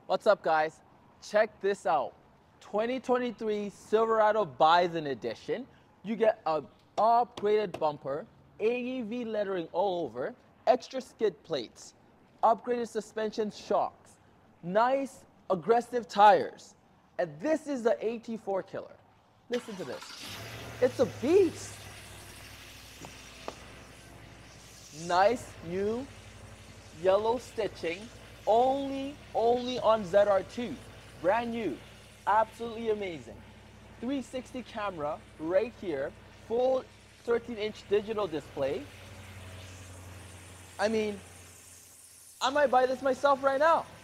What's up, guys? Check this out. 2023 Silverado Bison Edition. You get a upgraded bumper, AEV lettering all over, extra skid plates, upgraded suspension shocks, nice aggressive tires. And this is the AT4 killer. Listen to this. It's a beast. Nice new yellow stitching, only on ZR2. Brand new, absolutely amazing. 360 camera right here, full 13-inch digital display. I mean, I might buy this myself right now.